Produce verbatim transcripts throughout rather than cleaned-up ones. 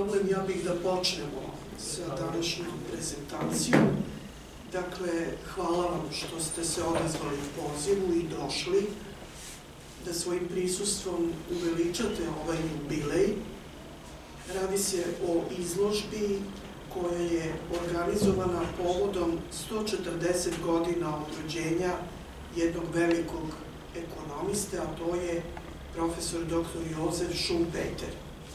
problem, ja bih da počnemo sa današnjom prezentacijom. Dakle, hvala vam što ste se odazvali pozivu i došli da svojim prisustvom uveličate ovaj jubilej. Radi se o izložbi koja je organizovana povodom sto četrdeset godina od rođenja jednog velikog ekonomiste, a to je profesor doktor Jozef Schumpeter.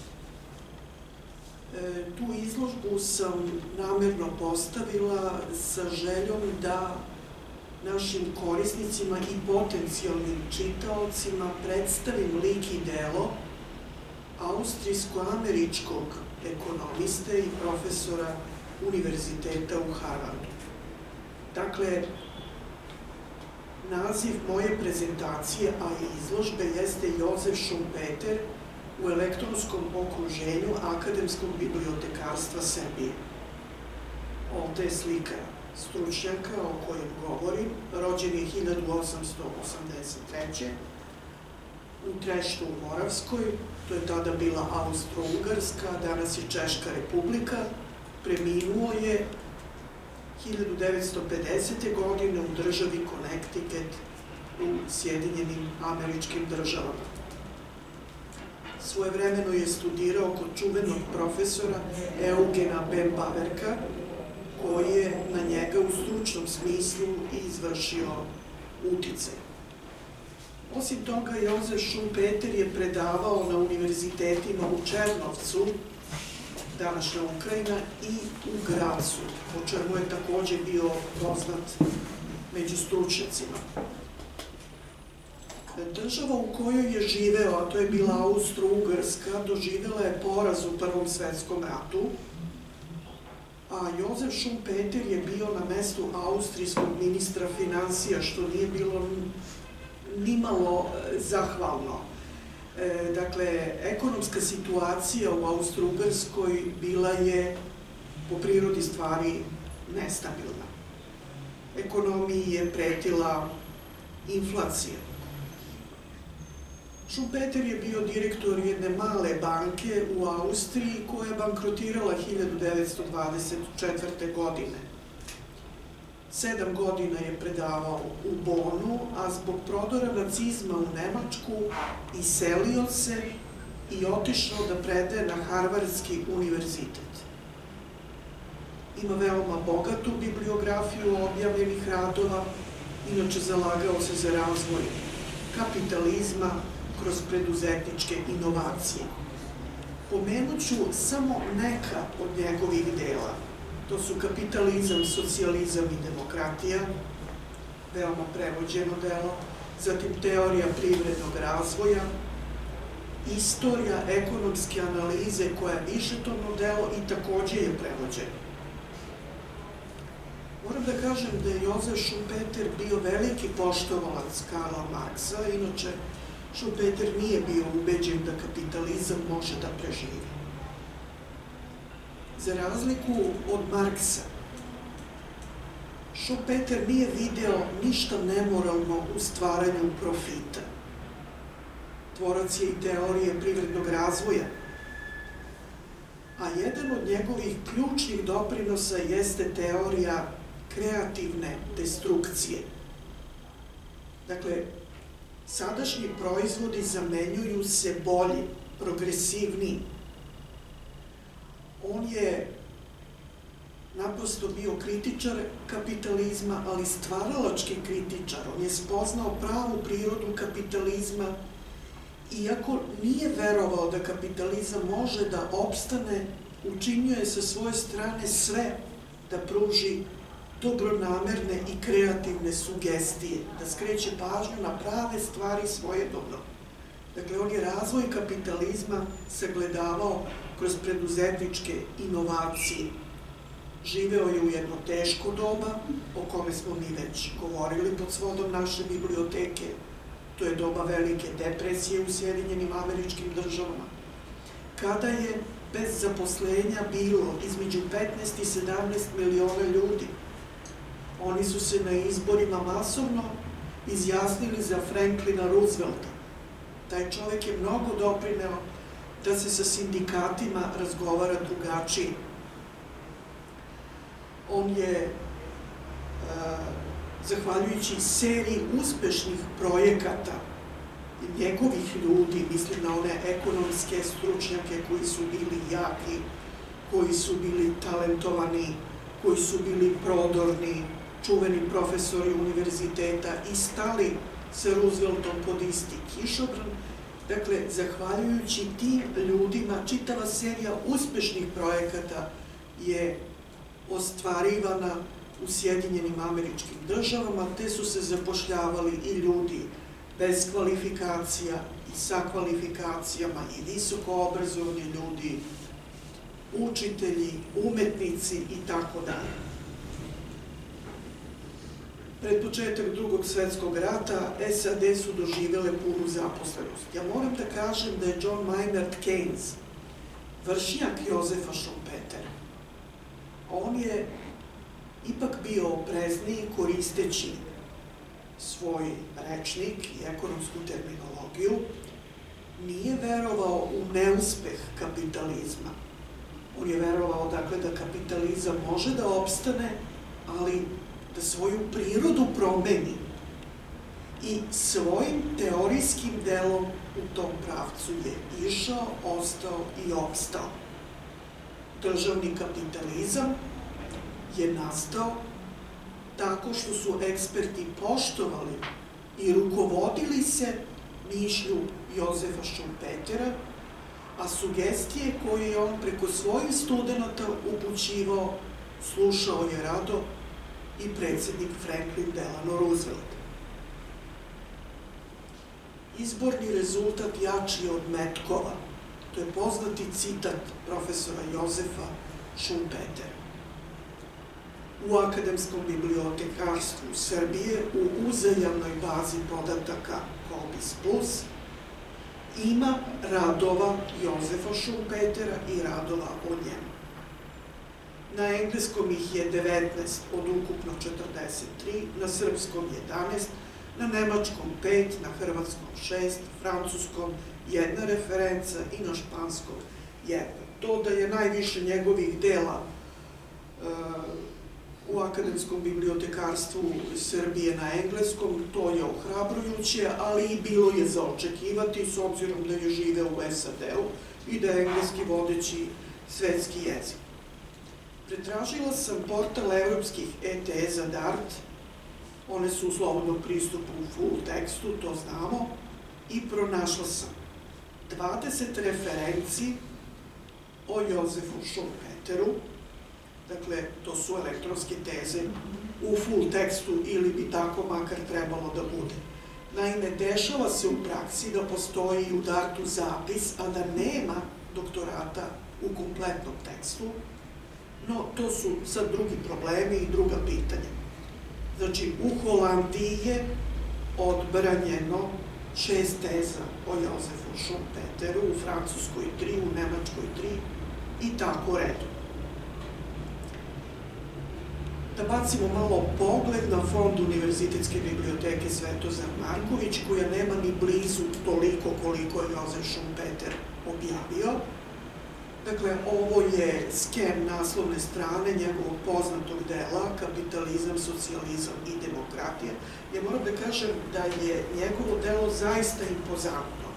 Tu izložbu sam namerno postavila sa željom da našim korisnicima i potencijalnim čitaocima predstavim lik i delo austrijsko-američkog ekonomiste i profesora univerziteta u Harvardu. Dakle, naziv moje prezentacije, a i izložbe, jeste Jozef Schumpeter u elektronskom okruženju akademskog bibliotekarstva Srbije. Ovde je slika stručnjaka o kojem govorim, rođen je hiljadu osamsto osamdeset treće u Treštu u Moravskoj, to je tada bila Austro-Ugarska, danas je Češka republika, preminuo je hiljadu devetsto pedesete godine u državi Connecticut u Sjedinjenim Američkim Državama. Svojevremeno je studirao kod čuvenog profesora Eugena Bembaverka, koji je na njega u stručnom smislu izvršio uticaj. Osim toga, Jozef Schumpeter je predavao na univerzitetima u Černovcu, današnja Ukrajina, i u Gracu, po čemu je takođe bio poznat među stručnjacima. Država u kojoj je živeo, a to je bila Austro-Ugarska, doživela je poraz u Prvom svetskom ratu, a Jozef Schumpeter je bio na mestu austrijskog ministra finansija, što nije bilo nimalo zahvalno. Dakle, ekonomska situacija u Austro-Ugarskoj bila je po prirodi stvari nestabilna. Ekonomiji je pretila inflacija. Schumpeter je bio direktor jedne male banke u Austriji koja je bankrotirala hiljadu devetsto dvadeset četvrte. godine. Sedam godina je predavao u Bonu, a zbog prodora nacizma u Nemačku iselio se i otišao da predaje na Harvardski univerzitet. Ima veoma bogatu bibliografiju objavljenih radova, inače zalagao se za razvoj kapitalizma kroz preduzetničke inovacije. Pomenut ću samo neka od njegovih dela. To su Kapitalizam, socijalizam i demokratija, veoma prevođeno delo, zatim Teorija privrednog razvoja, Istorija ekonomske analize, koja je višetomno delo i takođe je prevođeno. Moram da kažem da je Jozef Schumpeter bio veliki poštovalac Karla Marksa, inače Schumpeter nije bio ubeđen da kapitalizam može da preživi. Za razliku od Marksa, Schumpeter nije video ništa nemoralno u stvaranju profita. Tvorac je i teorije privrednog razvoja, a jedan od njegovih ključnih doprinosa jeste teorija kreativne destrukcije. Dakle, sadašnji proizvodi zamenjuju se bolji, progresivniji. On je naprosto bio kritičar kapitalizma, ali stvaralački kritičar. On je spoznao pravu prirodu kapitalizma, iako nije verovao da kapitalizam može da opstane, učinio je sa svoje strane sve da pruži dobronamerne i kreativne sugestije, da skreće pažnju na prave stvari svojedobno. Dakle, on je razvoj kapitalizma sagledavao kroz preduzetničke inovacije. Živeo je u jedno teško doba, o kome smo mi već govorili pod svodom naše biblioteke. To je doba velike depresije u Sjedinjenim Američkim Državama, kada je bez zaposlenja bilo između petnaest i sedamnaest miliona ljudi. Oni su se na izborima masovno izjasnili za Franklina Roosevelta. Taj čovek je mnogo doprineo da se sa sindikatima razgovara drugačije. On je, zahvaljujući seriji uspešnih projekata njegovih ljudi, mislim na one ekonomske stručnjake koji su bili jaki, koji su bili talentovani, koji su bili prodorni, čuveni profesori univerziteta i stali sa Rooseveltom pod isti kišobran. Dakle, zahvaljujući tim ljudima, čitava serija uspešnih projekata je ostvarivana u Sjedinjenim Američkim Državama, te su se zapošljavali i ljudi bez kvalifikacija i sa kvalifikacijama i visoko obrazovani ljudi, učitelji, umetnici i tako dalje. Pred početak Drugog svetskog rata S A D su doživele punu zaposlenost. Ja moram da kažem da je John Maynard Keynes vršnjak Jozefa Schumpetera. On je ipak bio oprezniji koristeći svoj rečnik i ekonomsku terminologiju, nije verovao u neuspeh kapitalizma. On je verovao, dakle, da kapitalizam može da opstane, ali da svoju prirodu promeni i svojim teorijskim delom u tom pravcu je išao, ostao i opstao. Državni kapitalizam je nastao tako što su eksperti poštovali i rukovodili se mišlju Jozefa Schumpetera, a sugestije koje je on preko svojih studenata upućivao, slušao je rado i predsednik Franklin Delano Roosevelt. Izborni rezultat jači od metkova. To je poznati citat profesora Jozefa Schumpetera. U akademskom bibliotekarstvu Srbije u uzajamnoj bazi podataka Colbis Plus ima radova Jozefa Schumpetera i radova o njemu. Na engleskom ih je devetnaest od ukupno četrdeset tri, na srpskom jedanaest, na nemačkom pet, na hrvatskom šest, francuskom jedna referenca i na španskom jedna. To da je najviše njegovih dela u akademskom bibliotekarstvu Srbije na engleskom, to je ohrabrujuće, ali i bilo je za očekivati s obzirom da je žive u S A D-u i da je engleski vodeći svetski jezik. Pretražila sam portal evropskih E T E za Dart, one su u slobodnom pristupu u full tekstu, to znamo, i pronašla sam dvadeset referenci o Jozefu Schumpeteru, dakle, to su elektronske teze u full tekstu ili bi tako makar trebalo da bude. Naime, dešava se u praksi da postoji u Dartu zapis, a da nema doktorata u kompletnom tekstu, no to su sad drugi problemi i druga pitanja. Znači, u Holandiji je odbranjeno šest teza o Jozefu Schumpeteru, u Francuskoj tri, u Nemačkoj tri i tako redom. Da bacimo malo pogled na fond Univerzitetske biblioteke Svetozar Marković, koja nema ni blizu toliko koliko je Jozef Schumpeter objavio. Dakle, ovo je sken naslovne strane njegovog poznatog dela Kapitalizam, socijalizam i demokratija. Ja moram da kažem da je njegovo delo zaista impozantno.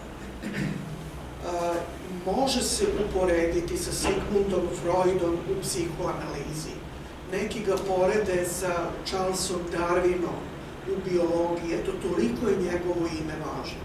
Može se uporediti sa Sigmundom Freudom u psihoanalizi. Neki ga porede sa Charlesom Darwinom u biologiji, eto, toliko je njegovo ime važno.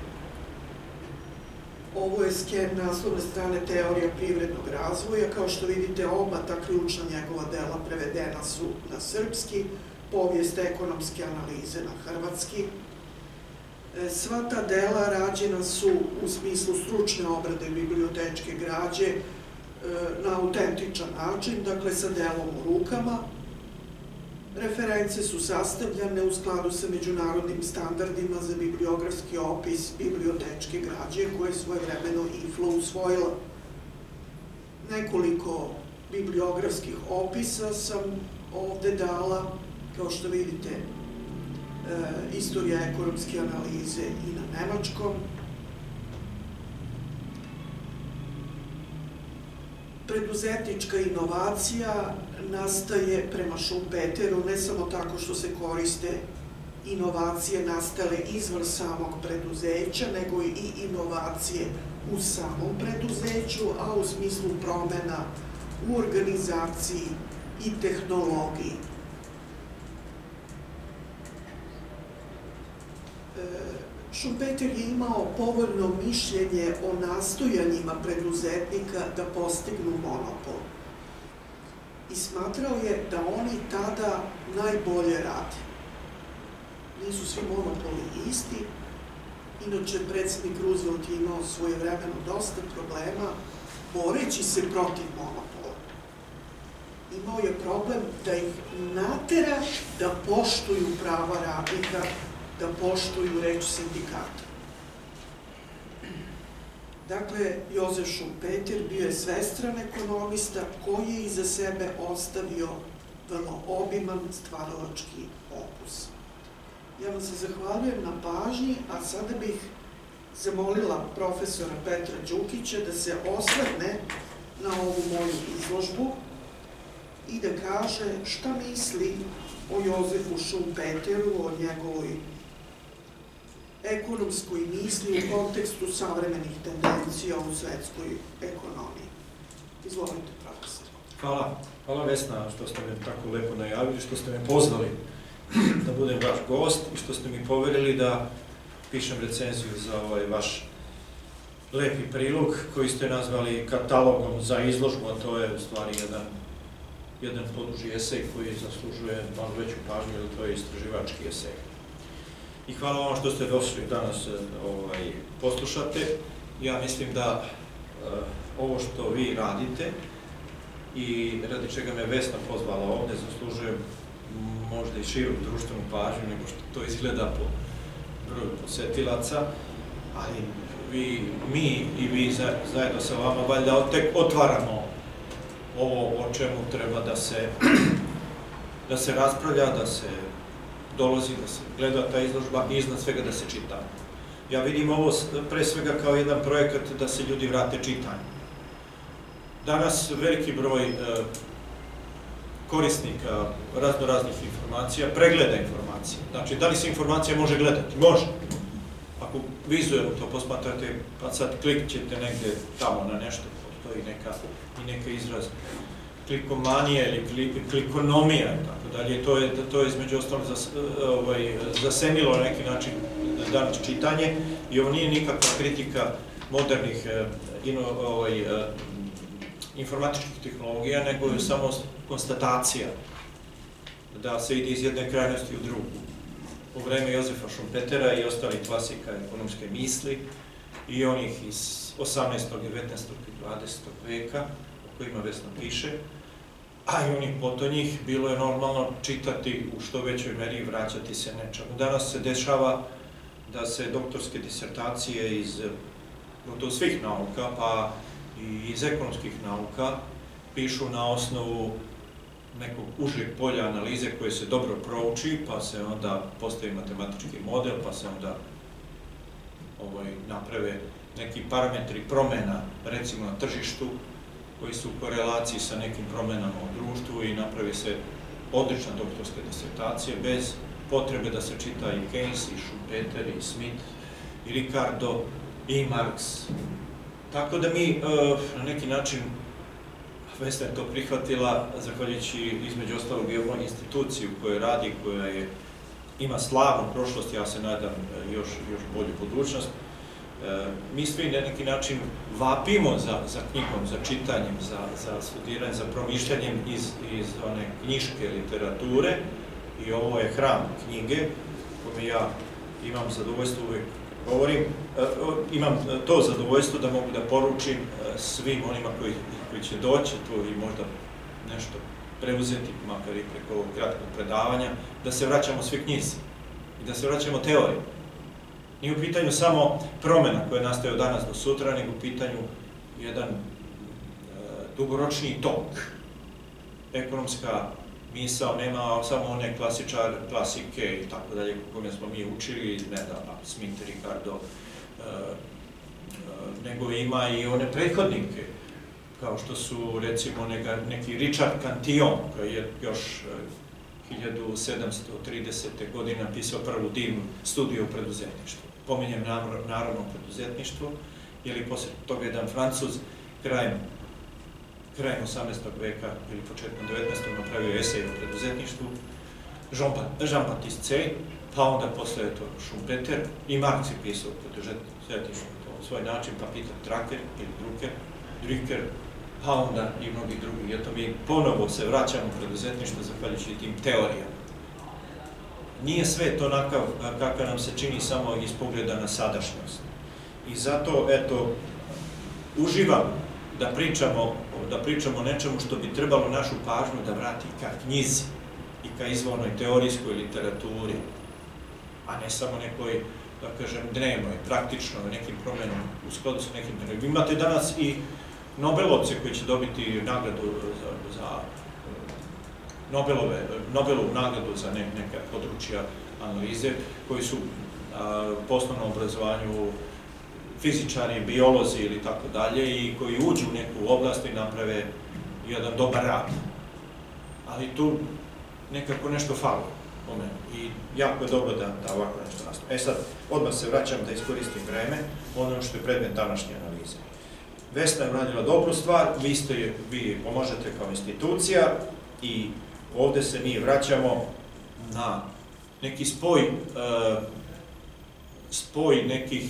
Ovo je sken naslovne strane Teorija privrednog razvoja. Kao što vidite, oba ta ključna njegova dela prevedena su na srpski, Povijest ekonomske analize na hrvatski. Sva ta dela rađena su u smislu stručne obrade bibliotečke građe na autentičan način, dakle sa delom u rukama. Reference su sastavljane u skladu sa međunarodnim standardima za bibliografski opis bibliotečke građe koje je svojevremeno I F L A usvojila. Nekoliko bibliografskih opisa sam ovde dala, kao što vidite, Istorija ekonomske analize i na nemačkom, preduzetnička inovacija nastaje prema Schumpeteru ne samo tako što se koriste inovacije nastale izvan samog preduzeća, nego i inovacije u samom preduzeću, a u smislu promena u organizaciji i tehnologiji. Schumpeter je imao povoljno mišljenje o nastojanjima preduzetnika da postignu monopol i smatrao je da oni tada najbolje rade. Nisu svi monopoli isti, inače predsjednik Roosevelt je imao svojevremeno dosta problema boreći se protiv monopola. Imao je problem da ih natera da poštuju prava radnika, da poštuju reč sindikata. Dakle, Jozef Schumpeter bio je svestran ekonomista koji je iza sebe ostavio vrlo obiman stvaralački opus. Ja vam se zahvaljujem na pažnji, a sada bih zamolila profesora Petra Đukića da se osvrne na ovu moju izložbu i da kaže šta misli o Jozefu Schumpeteru, o njegovoj ekonomskoj misli u kontekstu savremenih tendencija u svetskoj ekonomiji. Izvolite, profesor. Hvala. Hvala, Vesna, što ste me tako lepo najavili, što ste me pozvali da budem vaš gost i što ste mi poverili da pišem recenziju za ovaj vaš lepi prilog koji ste nazvali katalogom za izložbu, a to je u stvari jedan, jedan poduži esej koji zaslužuje malo veću pažnju, jer to je istraživački esej. I hvala vam što ste došli danas ovaj, poslušate. Ja mislim da uh, ovo što vi radite i radi čega me Vesna pozvala ovde zaslužuje možda i širu društvenu pažnju nego što to izgleda po broju posetilaca, ali vi, mi i vi zajedno sa vama valjda tek otvaramo ovo o čemu treba da se, da se raspravlja, da se dolazi, da se gleda ta izložba i iznad svega da se čita. Ja vidim ovo pre svega kao jedan projekat da se ljudi vrate čitanju. Danas veliki broj korisnika razno raznih informacija pregleda informacije. Znači, da li se informacija može gledati? Može. Ako vizualno to posmatrate, pa sad klik ćete negde tamo na nešto, postoji neka, i neka izraz klikomanija ili klikonomija, tako dalje. To je, to je između ostalog zas, ovaj, zasenilo na neki način danas čitanje i ovo nije nikakva kritika modernih ino, ovaj, informatičkih tehnologija, nego je samo konstatacija da se ide iz jedne krajnosti u drugu. U vreme Jozefa Schumpetera i ostalih klasika ekonomske misli i onih iz osamnaestog, devetnaestog i dvadesetog veka, o kojima Vesna piše, a i onih potonjih, bilo je normalno čitati u što većoj meri i vraćati se nečemu. Danas se dešava da se doktorske disertacije iz gotovo svih nauka, pa i iz ekonomskih nauka, pišu na osnovu nekog užeg polja analize koje se dobro prouči, pa se onda postavi matematički model, pa se onda ovaj, naprave neki parametri promena, recimo na tržištu, koji su u korelaciji sa nekim promenama u društvu i napravi se odlična doktorska disertacija bez potrebe da se čita i Keynes, i Schumpeter, i Smith, i Ricardo, i Marx. Tako da mi na neki način, Vesna je to prihvatila, zahvaljujući između ostalog i ovoj instituciji u kojoj radi, koja je, ima slavnu prošlost, ja se nadam još, još bolju budućnost. Mi svi na neki način vapimo za, za knjigom, za čitanjem, za, za studiranjem, za promišljanjem iz, iz one knjiške literature i ovo je hram knjige, kome ja imam zadovoljstvo uvek govorim, imam to zadovoljstvo da mogu da poručim svim onima koji, koji će doći tu i možda nešto preuzeti, makar i preko ovog kratkog predavanja, da se vraćamo svi knjizi i da se vraćamo teoriji. Nije u pitanju samo promena koja nastaje od danas do sutra, nego u pitanju jedan dugoročni tok. Ekonomska misao nema samo one klasičar, klasike i tako dalje, kome smo mi učili, ne da, Smith, Ricardo, nego ima i one prethodnike, kao što su recimo neki Richard Cantillon, koji je još hiljadu sedamsto tridesete. godine napisao prvu divnu studiju o preduzetništvu. Pominjem narodno preduzetništvo, jer je posle toga jedan Francuz krajem krajem osamnaestog veka ili početkom devetnaestog napravio esej o preduzetništvu, Jean-Baptiste Say, pa onda posle je to Schumpeter i Marx je pisao o preduzetništvu na svoj način, pa Peter Drucker ili Drucker, Drucker, pa onda i mnogi drugi. I eto mi ponovo se vraćamo u preduzetništvo zahvaljujući tim teorijama. Nije sve to onakav kakav nam se čini samo iz pogleda na sadašnjost. I zato, eto, uživam da pričamo, da pričamo o nečemu što bi trebalo našu pažnju da vrati ka knjizi i ka izvornoj teorijskoj literaturi, a ne samo nekoj, da kažem, dnevnoj, praktično, nekim promenom, u skladu sa nekim dnevnom. Vi imate danas i Nobelovce koji će dobiti nagradu za, za Nobelove, Nobelovu nagradu za ne, neka područja analize, koji su a, po osnovnom obrazovanju fizičari, biolozi ili tako dalje i koji uđu u neku oblast i naprave jedan dobar rad. Ali tu nekako nešto fali u meni i jako je dobro da, da ovako nešto nastavi. E sad, odmah se vraćam da iskoristim vreme, ono što je predmet današnje analize. Vesna je uradila dobru stvar, vi, ste, vi pomožete kao institucija i ovde se mi vraćamo na neki spoj, uh, spoj nekih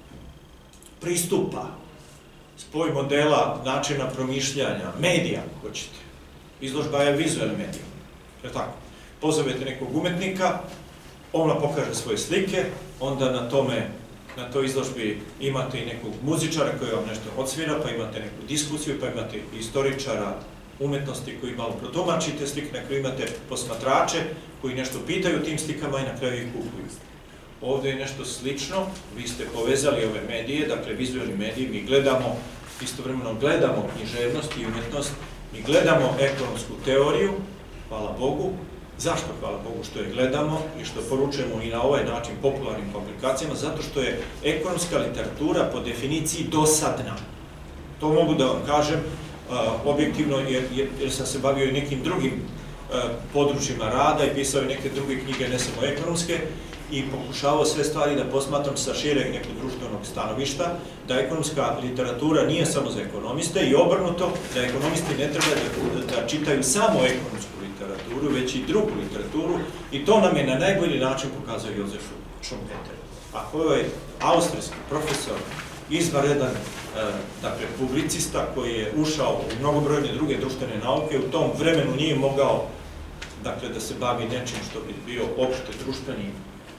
pristupa, spoj modela, načina promišljanja, medija, ako hoćete. Izložba je vizualni medij, je tako? Pozovete nekog umetnika, on vam pokaže svoje slike, onda na tome, na toj izložbi imate i nekog muzičara koji vam nešto odsvira, pa imate neku diskusiju, pa imate istoričara umetnosti koji malo protumačite slike, na kraju imate posmatrače koji nešto pitaju tim slikama i na kraju ih kupuju. Ovde je nešto slično, vi ste povezali ove medije, dakle vizualni mediji, mi gledamo, istovremeno gledamo književnost i umetnost, mi gledamo ekonomsku teoriju, hvala Bogu. Zašto, hvala Bogu, što je gledamo i što poručujemo i na ovaj način popularnim publikacijama? Zato što je ekonomska literatura po definiciji dosadna. To mogu da vam kažem objektivno, jer sam se bavio i nekim drugim područjima rada i pisao i neke druge knjige, ne samo ekonomske, i pokušavao sve stvari da posmatram sa šireg nekog društvenog stanovišta, da ekonomska literatura nije samo za ekonomiste i obrnuto, da ekonomisti ne treba da, da čitaju samo ekonomsku literaturu, već i drugu literaturu, i to nam je na najbolji način pokazao Josef Schumpeter. A ko je austrijski profesor, izvanredan, dakle, publicista koji je ušao u mnogobrojne druge društvene nauke, u tom vremenu nije mogao, dakle, da se bavi nečim što bi bio opšte društveni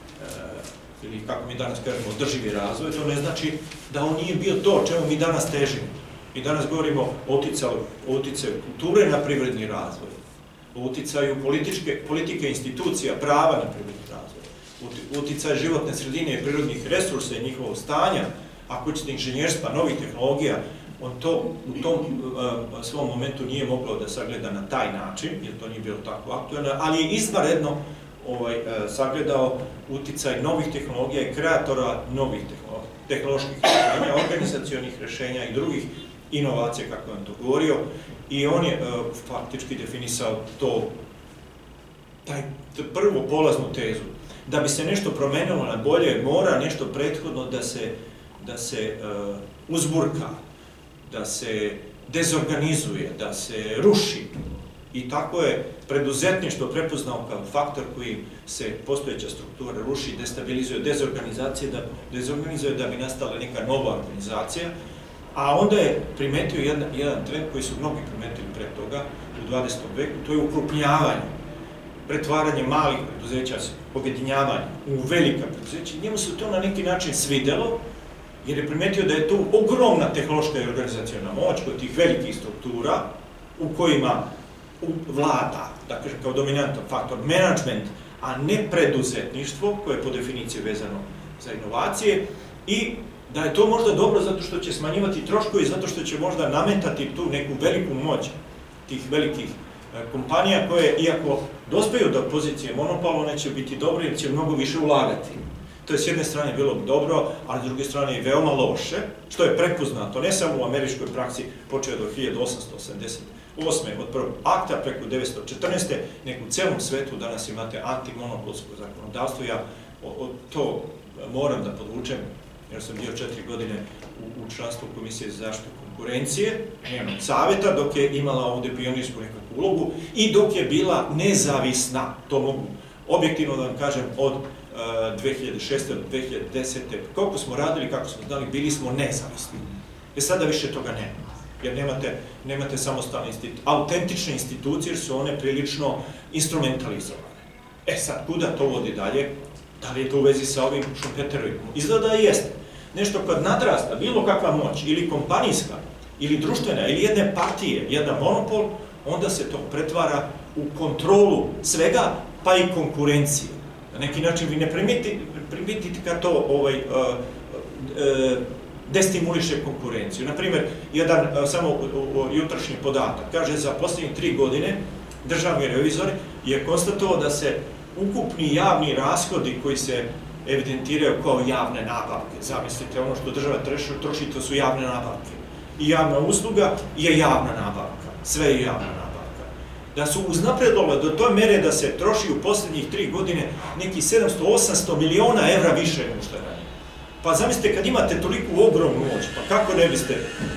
ili, kako mi danas kažemo, održivi razvoj. To ne znači da on nije bio to čemu mi danas težimo. Mi danas govorimo o uticaju kulture na privredni razvoj, o uticaju politike, institucija, prava na privredni razvoj, uticaj životne sredine i prirodnih resursa i njihovog stanja, ako ćete inženjerstva, novih tehnologija, on to u tom svom momentu nije moglo da sagleda na taj način, jer to nije bilo tako aktuelno, ali je izvanredno sagledao uticaj novih tehnologija i kreatora novih tehnoloških rešenja, organizacionih rešenja i drugih inovacija, kako vam to govorio, i on je faktički definisao to, taj prvu polaznu tezu. Da bi se nešto promenilo na bolje, mora nešto prethodno da se, da se uzburka, da se dezorganizuje, da se ruši. I tako je preduzetništvo prepoznao kao faktor koji se postojeća struktura ruši, destabilizuje, dezorganizacije, da, dezorganizuje da bi nastala neka nova organizacija, a onda je primetio jedan, jedan trend koji su mnogi primetili pre toga u dvadesetom veku, to je ukrupnjavanje, pretvaranje malih preduzeća, objedinjavanje u velika preduzeća. Njemu se to na neki način svidelo, jer je primetio da je tu ogromna tehnološka i organizacijona moć kod tih velikih struktura u kojima vlada, da kažem, kao dominantan faktor, menadžment, a ne preduzetništvo, koje je po definiciji vezano za inovacije, i da je to možda dobro zato što će smanjivati troškovi, zato što će možda nametati tu neku veliku moć tih velikih kompanija koje, iako dospeju do pozicije monopola, one će biti dobre jer će mnogo više ulagati. To je s jedne strane bilo dobro, ali s druge strane i veoma loše, što je prepoznato ne samo u američkoj praksi, počeo od hiljadu osamsto osamdeset osme od prvog akta preko devetsto četrnaeste, nego u celom svetu danas imate antimonopolsko zakonodavstvo. Ja to moram da podvučem, jer sam bio četiri godine u članstvu Komisije za zaštitu konkurencije, njenog savjeta, dok je imala ovde pionirsku nekakvu ulogu i dok je bila nezavisna, to mogu objektivno da vam kažem, od dve hiljade šeste do dve hiljade desete. Koliko smo radili, kako smo znali, bili smo nezavisni. E sada više toga nema, jer nemate, nemate samostalne institucije, autentične institucije, jer su one prilično instrumentalizovane. E sad, kuda to vodi dalje? Da li je to u vezi sa ovim Schumpeterovim? Izgleda i jeste. Nešto kad nadrasta, bilo kakva moć, ili kompanijska, ili društvena, ili jedne partije, jedan monopol, onda se to pretvara u kontrolu svega, pa i konkurencije. Na neki način vi ne primitite kad to ovaj, uh, uh, destimuliše konkurenciju. Naprimjer, jedan uh, samo uh, jutrašnji podatak, kaže za posljednjih tri godine državni revizor je konstatovao da se ukupni javni rashodi koji se evidentiraju kao javne nabavke, zamislite, ono što država troši, to su javne nabavke. I javna usluga je javna nabavka, sve je javna nabavka. Da su uznapredovale do toj mere da se troši u posljednjih tri godine neki sedamsto do osamsto miliona evra više nego što je ranije. Pa zamislite, kad imate toliku ogromnu moć, pa kako ne biste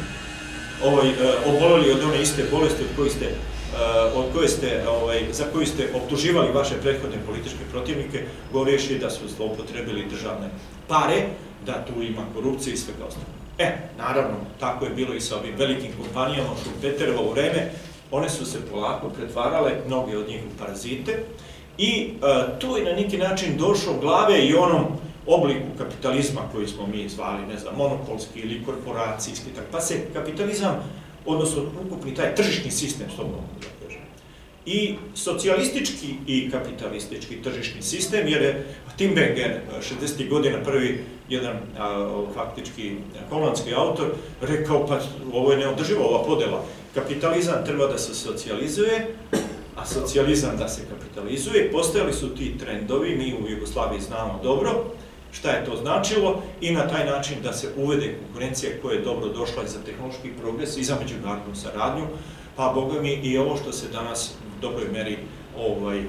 ovaj, oboleli od one iste bolesti od koje ste, od koje ste, ovaj, za koju ste optuživali vaše prethodne političke protivnike, govoreći da su zloupotrebili državne pare, da tu ima korupcije i svega ostalo. E, naravno, tako je bilo i sa ovim velikim kompanijama u Schumpeterovo vreme. One su se polako pretvarale, mnogi od njih u parazite, i e, tu je na neki način došlo glave i onom obliku kapitalizma koji smo mi zvali, ne znam, monopolski ili korporacijski, tak, pa se kapitalizam, odnosno ukupni taj tržišni sistem, što mogu da kažem, i socijalistički i kapitalistički tržišni sistem, jer je Tim Benger, šezdesetih godina, prvi jedan a, faktički holandski autor, rekao, pa ovo je neodrživa ova podela. Kapitalizam treba da se socijalizuje, a socijalizam da se kapitalizuje. Postojali su ti trendovi, mi u Jugoslaviji znamo dobro šta je to značilo, i na taj način da se uvede konkurencija koja je dobro došla i za tehnološki progres i za međunarodnu saradnju, pa boga mi i ovo što se danas u dobroj meri ovaj,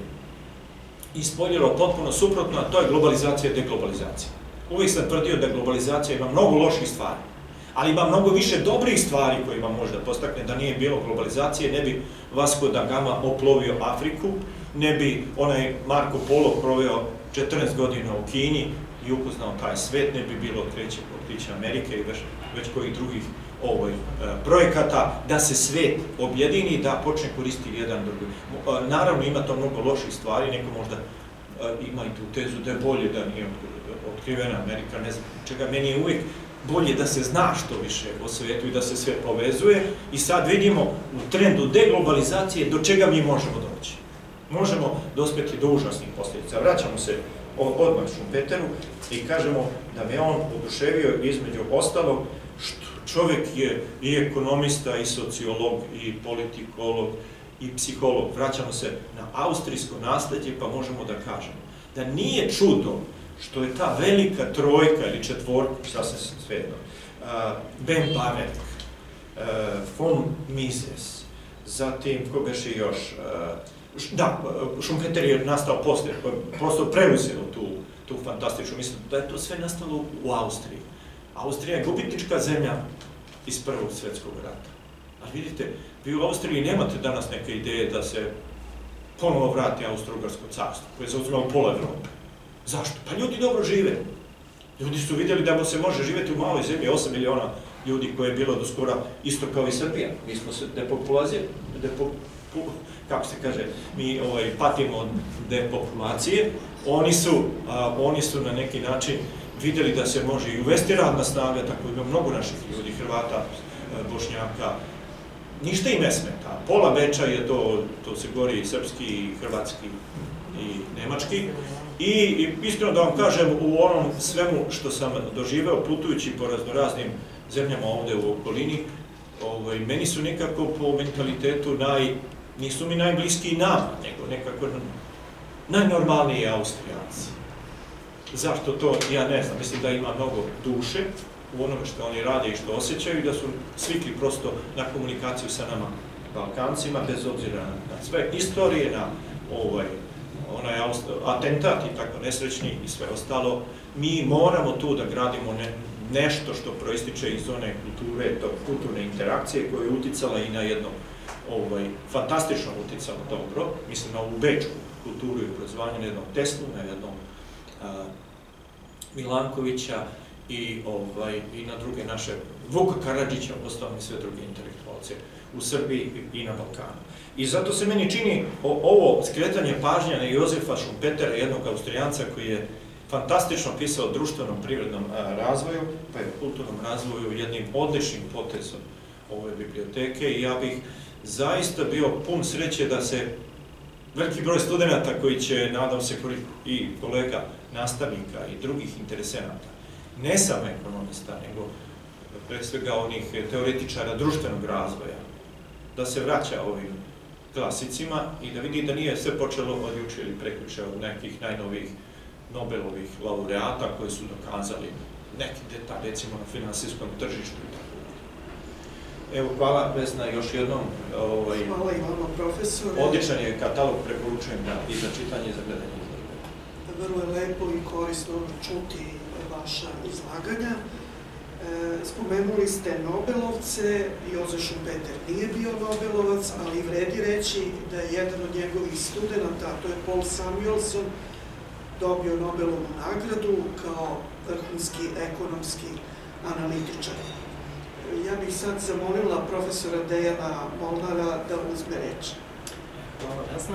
ispoljilo potpuno suprotno, a to je globalizacija i deglobalizacija. Uvijek sam tvrdio da globalizacija ima mnogo loših stvari, ali ima mnogo više dobrih stvari koje ima možda postakne. Da nije bilo globalizacije, ne bi Vasco da Gama oplovio Afriku, ne bi onaj Marko Polo proveo četrnaest godina u Kini i upoznao taj svet, ne bi bilo kreće pokrića Amerike i već, već kojih drugih ovoj, e, projekata, da se svet objedini, da počne koristiti jedan drugi. E, naravno, ima to mnogo loših stvari, neko možda e, ima i tu tezu da je bolje da nije otkrivena Amerika, ne znam čega, meni je uvijek bolje da se zna što više o svetu i da se sve povezuje, i sad vidimo u trendu deglobalizacije do čega mi možemo doći. Možemo dospeti do užasnih posljedica. Vraćamo se odmah Schumpeteru i kažemo da me on oduševio između ostalog što čovjek je i ekonomista, i sociolog, i politikolog, i psiholog. Vraćamo se na austrijsko nasledđe, pa možemo da kažemo da nije čudo što je ta velika trojka ili četvorka, sasvim svejedno, Ben Baverk, von Mises, zatim, ko beše još, da, Schumpeter je nastao poslije, prosto preuzeo tu, tu fantastičnu mislu, da je to sve nastalo u Austriji. Austrija je gubitnička zemlja iz Prvog svjetskog rata. Ali vidite, vi u Austriji nemate danas neke ideje da se ponovo vrati Austro-Ugarsko carstvo, koje je zauzimalo pola Evrope. Zašto? Pa ljudi dobro žive. Ljudi su vidjeli da se može živjeti u maloj zemlji, osam miliona ljudi koje je bilo do skora isto kao i Srbija. Mi smo se depopulacije, depo, kako se kaže, mi ovaj, patimo od depopulacije. Oni su, a, oni su na neki način vidjeli da se može i uvesti radna snaga, tako ima mnogo naših ljudi, Hrvata, Bošnjaka. Ništa im ne smeta. Pola Beča je to, to se govori i srpski, i hrvatski, i nemački. I, i iskreno da vam kažem, u onom svemu što sam doživeo putujući po raznoraznim zemljama ovde u okolini, ovaj, meni su nekako po mentalitetu naj, nisu mi najbliskiji nama, nego nekako najnormalniji Austrijanci. Zašto to, ja ne znam, mislim da ima mnogo duše u onome što oni rade i što osjećaju i da su svikli prosto na komunikaciju sa nama Balkancima, bez obzira na sve istorije, na ovaj, onaj atentat i tako nesrećni i sve ostalo. Mi moramo tu da gradimo ne, nešto što proističe iz one kulture, to kulturne interakcije koja je uticala i na jedno ovaj, fantastično uticalo dobro, mislim na ovu bečku kulturu i obrazovanje, na jednom Teslu, na jednom a, Milankovića i, ovaj, i na druge naše, Vuka Karadžića, ostalo i sve druge intelektualce u Srbiji i na Balkanu. I zato se meni čini o, ovo skretanje pažnja na Jozefa Šumpetera, jednog Austrijanca koji je fantastično pisao o društvenom privrednom a, razvoju, pa je kulturnom razvoju jednim odličnim potezom ove biblioteke i ja bih zaista bio pun sreće da se veliki broj studenta koji će, nadam se, i kolega nastavnika i drugih interesenata, ne samo ekonomista, nego pre svega onih teoretičara društvenog razvoja, da se vraća ovim klasicima i da vidi da nije sve počelo od juče ili prekjuče od nekih najnovijih Nobelovih laureata koji su dokazali neki detalj, recimo na finansijskom tržištu i tako. Evo, hvala Vesna još jednom. Ovaj, hvala i vama, profesore. Odličan je katalog, preporučujem ga i za čitanje i za gledanje izložbe. Vrlo je lepo i korisno čuti vaša izlaganja. E, spomenuli ste Nobelovce, Jozef Šumpeter nije bio Nobelovac, ali vredi reći da je jedan od njegovih studenta, to je Paul Samuelson, dobio Nobelovu nagradu kao vrhunski ekonomski analitičar. Ja bih sad zamolila profesora Dejana Molnara da uzme reč. Hvala, Vesna.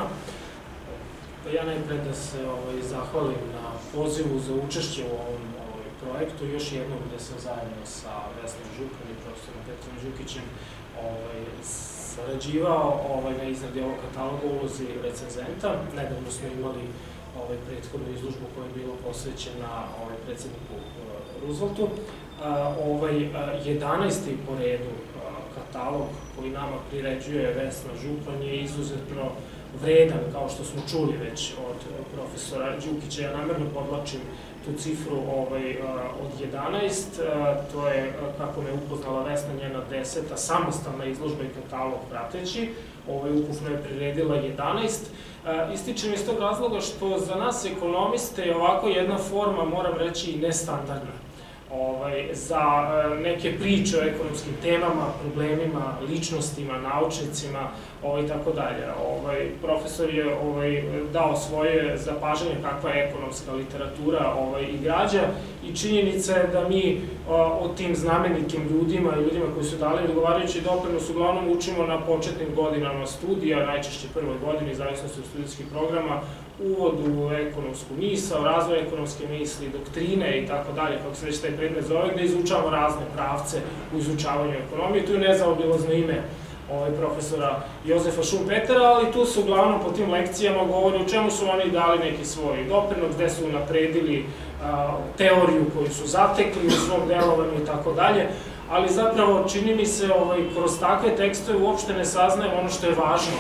Ja najpred da se ovaj, zahvalim na pozivu za učešće u ovom ovaj, projektu. Još jednom gde sam zajedno sa Vesnom Župan i profesorom Petrom Žukićem ovaj, sarađivao ovaj, na izradi ovog kataloga u ulozi recenzenta. Nedavno smo imali ovaj, prethodnu izložbu koja je bila posvećena ovaj, predsjedniku Rooseveltu. Ovaj jedanaesti po redu katalog koji nama priređuje Vesna Župan je izuzetno vredan, kao što smo čuli već od profesora Đukića. Ja namerno podvlačim tu cifru ovaj, od jedanaest, to je, kako me upoznala Vesna, njena deseta samostalna izložba i katalog prateći, ovaj, ukupno je priredila jedanaest. Ističem iz tog razloga što za nas ekonomiste je ovako jedna forma, moram reći, i nestandardna. Ovaj, za neke priče o ekonomskim temama, problemima, ličnostima, naučnicima ovaj, i tako dalje. Ovaj, profesor je ovaj, dao svoje zapažanje kakva je ekonomska literatura ovaj, i građa i činjenica je da mi o tim znamenitim ljudima i ljudima koji su dali odgovarajući doprinos uglavnom učimo na početnim godinama studija, najčešće prvoj godini, zavisnosti od studijskih programa, uvod u ekonomsku misao, razvoj ekonomske misli, doktrine i tako dalje, kako se već taj predmet zove, gde izučavamo razne pravce u izučavanju ekonomije. Tu je nezaobilazno ime ovaj, profesora Jozefa Šumpetera, ali tu se uglavnom po tim lekcijama govori o čemu su oni dali neki svoj doprinos, gde su napredili a, teoriju koju su zatekli u svom delovanju i tako dalje, ali zapravo čini mi se ovaj, kroz takve tekstove uopšte ne saznajemo ono što je važno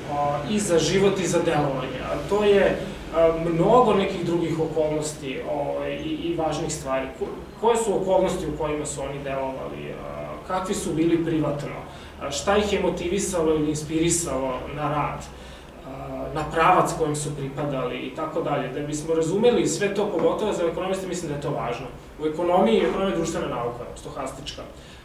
i za život i za delovanje. To je mnogo nekih drugih okolnosti i važnih stvari. Koje su okolnosti u kojima su oni delovali, kakvi su bili privatno, šta ih je motivisalo ili inspirisalo na rad, na pravac kojem su pripadali i tako dalje. Da bismo razumeli sve to, pogotovo za ekonomiste, mislim da je to važno. U ekonomiji, ekonomija je društvena nauka, stohastička.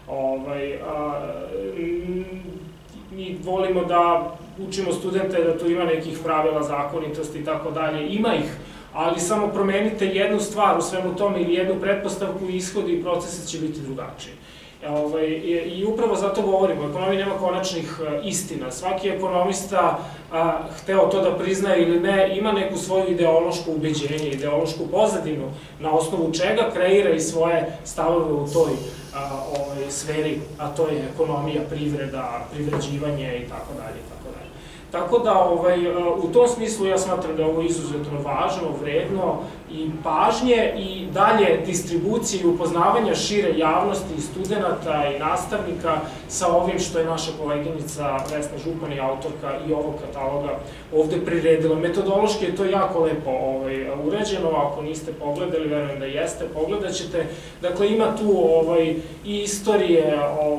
Mi volimo da učimo studente da tu ima nekih pravila, zakonitosti i tako dalje. Ima ih, ali samo promenite jednu stvar u svemu tome ili jednu pretpostavku i ishodi i procesi će biti drugačiji. I upravo zato govorimo, u ekonomiji nema konačnih istina. Svaki ekonomista, hteo to da priznaje ili ne, ima neku svoju ideološku ubeđenje, ideološku pozadinu, na osnovu čega kreira i svoje stavove u toj sferi, a to je ekonomija, privreda, privređivanje i tako dalje. Tako da u tom smislu ja smatram da je ovo izuzetno važno, vredno i pažnje i dalje distribucije i upoznavanja šire javnosti i studenta i nastavnika sa ovim što je naša koleginica Vesna Župan i autorka i ovog kataloga ovde priredila. Metodološki je to jako lepo uređeno, ako niste pogledali, verujem da jeste, pogledat ćete. Dakle, ima tu i istorije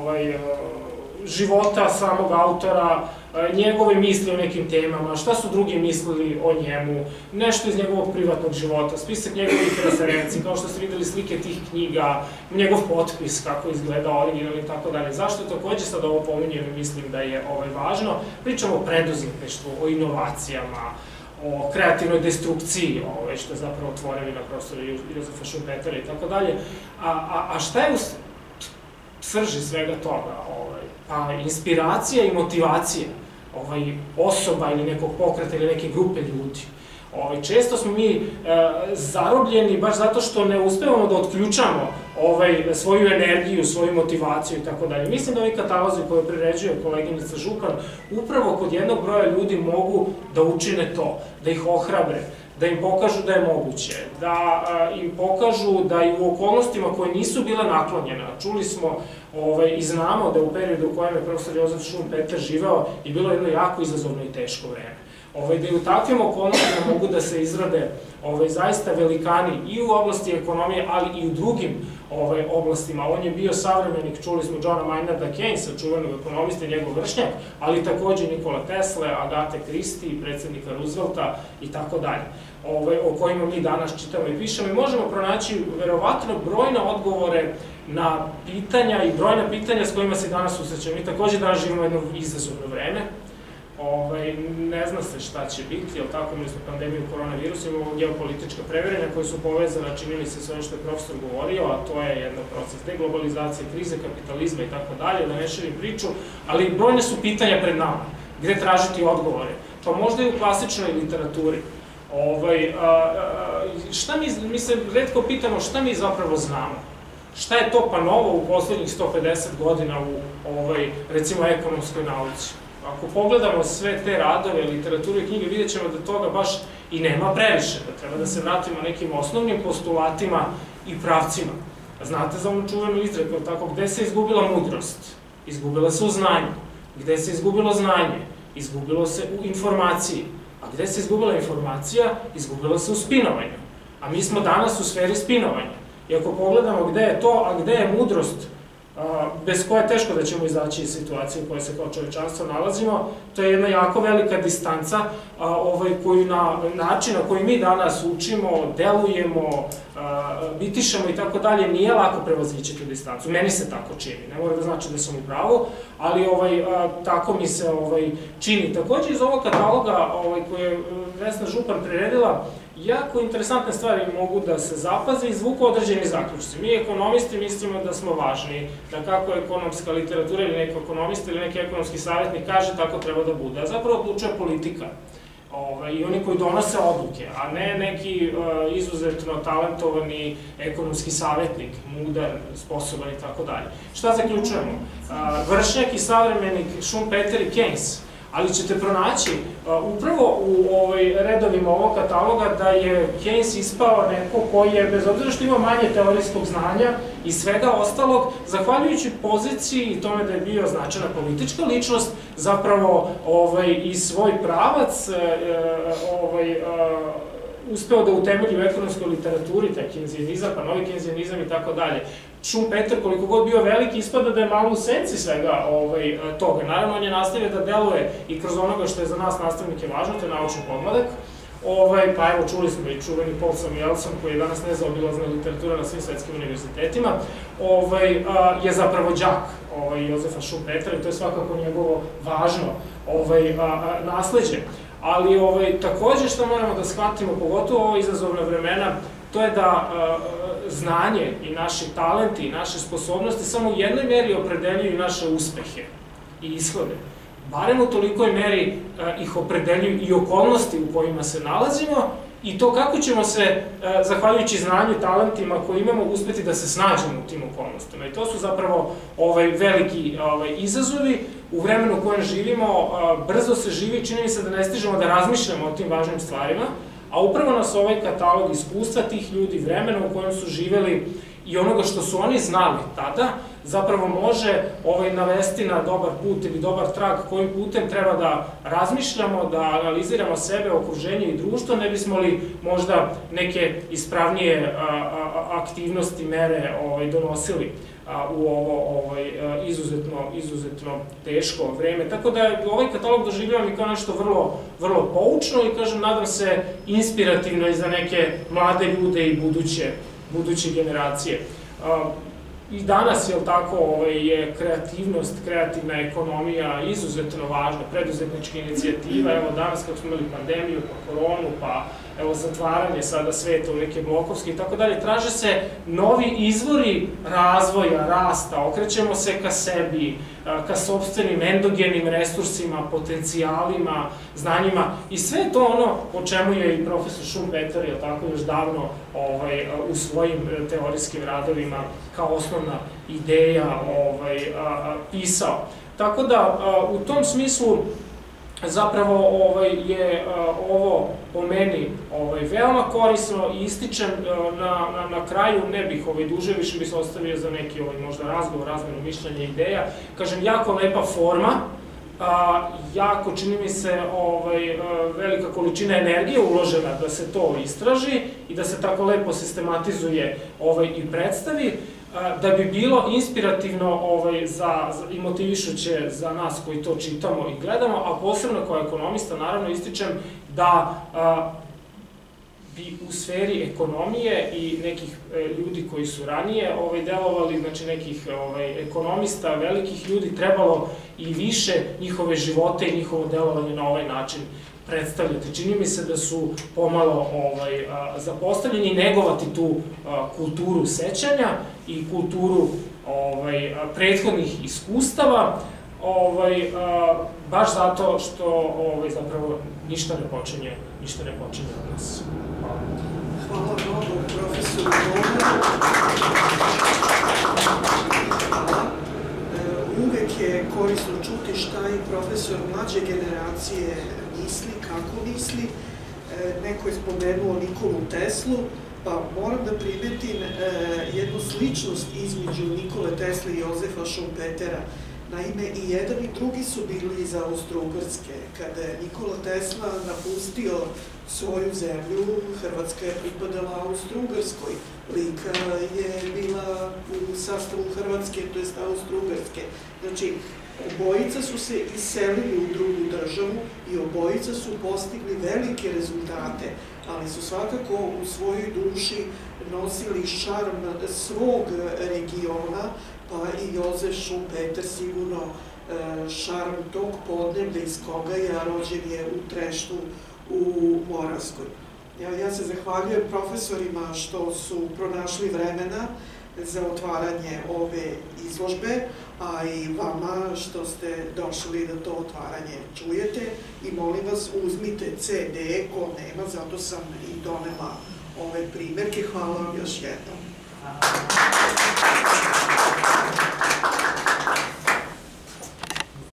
života samog autora, njegove misli o nekim temama, šta su drugi mislili o njemu, nešto iz njegovog privatnog života, spisak njegovih referenci, kao što ste videli slike tih knjiga, njegov potpis, kako izgleda original i tako dalje. Zašto takođe sad ovo pominjem i mislim da je važno? Pričamo o preduzetništvu, o inovacijama, o kreativnoj destrukciji, što je zapravo tvorevina profesora Jozefa Šumpetera i tako dalje. A šta je u srži svega toga? Pa inspiracija i motivacija osoba ili nekog pokreta ili neke grupe ljudi. Često smo mi zarobljeni baš zato što ne uspevamo da otključamo svoju energiju, svoju motivaciju i tako dalje. Mislim da ovi katalozi koje priređuje koleginica Župan upravo kod jednog broja ljudi mogu da učine to, da ih ohrabre, da im pokažu da je moguće, da im pokažu da i u okolnostima koje nisu bile naklonjene. Čuli smo i znamo da u periodu u kojem je profesor Jozef Šumpeter živeo je bilo jedno jako izazovno i teško vreme. Da i u takvim okolnostima mogu da se izrade zaista velikani i u oblasti ekonomije, ali i u drugim oblastima. On je bio savremenik, čuli smo Johna Maynarda Keynesa, čuvenog ekonomista i njegov vršnjak, ali takođe Nikola Tesle, Agate Kristi, predsednika Roosevelta i tako dalje, o kojima mi danas čitamo i pišemo i možemo pronaći verovatno brojne odgovore na pitanja i brojna pitanja s kojima se danas susrećemo. Mi takođe danas živimo jedno izazovno vreme, ne zna se šta će biti, jel tako, mi smo pandemiju koronavirusa, imamo geopolitička previranja koje su povezana, čini mi se s ovim što je profesor govorio, a to je jedan proces deglobalizacije, krize, kapitalizma i tako dalje, da ne širim priču, ali brojne su pitanja pred nama, gde tražiti odgovore, pa možda i u klasičnoj literaturi. Šta mi, mi se retko pitamo šta mi zapravo znamo, šta je to pa novo u poslednjih sto pedeset godina u, recimo, ekonomskoj nauci. Ako pogledamo sve te radove, literaturu i knjige, vidjet ćemo da toga baš i nema previše, da treba da se vratimo nekim osnovnim postulatima i pravcima. Znate za onu čuvenu izreku, tako, gde se izgubila mudrost? Izgubila se u znanju. Gde se izgubilo znanje? Izgubilo se u informaciji. A gde se izgubila informacija? Izgubilo se u spinovanju. A mi smo danas u sferi spinovanja. I ako pogledamo gde je to, a gde je mudrost, bez koje je teško da ćemo izaći iz situacije u kojoj se kao čovečanstvo nalazimo, to je jedna jako velika distanca koju na način na koji mi danas učimo, delujemo, bitišemo i tako dalje, nije lako prevazići tu distancu. Meni se tako čini, ne mora da znači da sam u pravu, ali tako mi se čini. Takođe iz ovog kataloga koji je Vesna Župan priredila, jako interesantne stvari mogu da se zapaze i izvuku određeni zaključci. Mi ekonomisti mislimo da smo važni, da kako ekonomska literatura ili neko ekonomista ili neki ekonomski savjetnik kaže, tako treba da bude. A zapravo odlučuje politika i oni koji donose odluke, a ne neki izuzetno talentovani ekonomski savjetnik, mudar, sposoban i tako dalje. Šta zaključujemo? Vršnjak i savremenik Šumpeter i Keynes, ali ćete pronaći upravo u redovima ovog kataloga da je Keynes ispao neko koji je, bez obzira što ima manje teorijskog znanja i svega ostalog, zahvaljujući poziciji i tome da je bio značajna politička ličnost, zapravo i svoj pravac uspeo da utemelji u ekonomskoj literaturi, taj keynesianizam, pa novi keynesianizam i tako dalje. Šumpeter, koliko god bio veliki, ispada da je malo u senci svega toga. Naravno, on je nastavio da deluje i kroz onoga što je za nas nastavnike važno, to je naučni podmladak. Pa evo, čuli smo i čuveni Paul Samuelson, koji je danas nezaobilazna literatura na svim svetskim univerzitetima, je zapravo đak Jozefa Šumpetera i to je svakako njegovo važno nasleđe. Ali takođe što moramo da shvatimo, pogotovo ovo izazovna vremena, to je da znanje i naši talenti i naše sposobnosti samo u jednoj meri opredeljuju naše uspehe i ishode. Barem u tolikoj meri ih opredeljuju i okolnosti u kojima se nalazimo i to kako ćemo se, zahvaljujući znanju i talentima koje imamo, uspeti da se snađemo u tim okolnostima. I to su zapravo veliki izazovi. U vremenu u kojem živimo, brzo se živi, čini mi se da ne stižemo da razmišljamo o tim važnim stvarima, a upravo nas ovaj katalog iskustva tih ljudi, vremena u kojem su živeli i onoga što su oni znali tada, zapravo može navesti na dobar put ili dobar trag kojim putem treba da razmišljamo, da analiziramo sebe, okruženje i društvo, ne bismo li možda neke ispravnije aktivnosti, mere donosili u ovo izuzetno teško vreme. Tako da ovaj katalog doživljavam i kao nešto vrlo poučno i, kažem, nadam se inspirativno i za neke mlade ljude i buduće generacije. I danas, jel tako, je kreativnost, kreativna ekonomija izuzetno važna, preduzetnička inicijativa. Evo danas kako smo imali pandemiju, pa koronu, pa evo zatvaranje sada sveta u neke blokovske i tako dalje, traže se novi izvori razvoja, rasta, okrećemo se ka sebi, ka sopstvenim endogenim resursima, potencijalima, znanjima i sve to ono o čemu je i profesor Schumpeter, jel tako, još davno u svojim teorijskim radovima kao osnovna ideja pisao. Tako da u tom smislu zapravo je ovo po meni veoma korisno i ističem na kraju, ne bih duže, više bih se ostavio za neki možda razgovor, razmenu mišljenja i ideja. Kažem, jako lepa forma, jako, čini mi se, velika količina energije uložena da se to istraži i da se tako lepo sistematizuje i predstavi, da bi bilo inspirativno i motivišuće za nas koji to čitamo i gledamo, a posebno kao ekonomista, naravno, ističem da bi u sferi ekonomije i nekih ljudi koji su ranije delovali, znači nekih ekonomista, velikih ljudi, trebalo i više njihove živote i njihovo delovanje na ovaj način predstavljati. Čini mi se da su pomalo zapostavljeni i negovati tu kulturu sećanja i kulturu prethodnih iskustava, baš zato što zapravo ništa ne počinje, ništa ne počinje od nas. Hvala. Hvala mnogo, profesoru Bomeru. Hvala. Uvek je korisno čuti šta i profesor mlađe generacije misli, kako misli. Neko je spomenuo Nikolu Teslu, pa moram da primetim jednu sličnost između Nikole Tesle i Jozefa Schumpetera. Naime, i jedan i drugi su bili iz Austro-Ugrske. Kada je Nikola Tesla napustio svoju zemlju, Hrvatska je pripadala Austro-Ugrskoj. Lika je bila u sastavu Hrvatske, to jest Austro-Ugrske. Znači, obojica su se iselili u drugu državu i obojica su postigli velike rezultate, ali su svakako u svojoj duši nosili šarm svog regiona, pa i Jozef Schumpeter sigurno šarm tog podneblja iz koga je, a rođen je u Treštu u Moravskoj. Ja se zahvaljujem profesorima što su pronašli vremena za otvaranje ove izložbe, a i vama što ste došli da to otvaranje čujete i molim vas uzmite ce de ko nema, zato sam i donela ove primjerke. Hvala vam još jednom.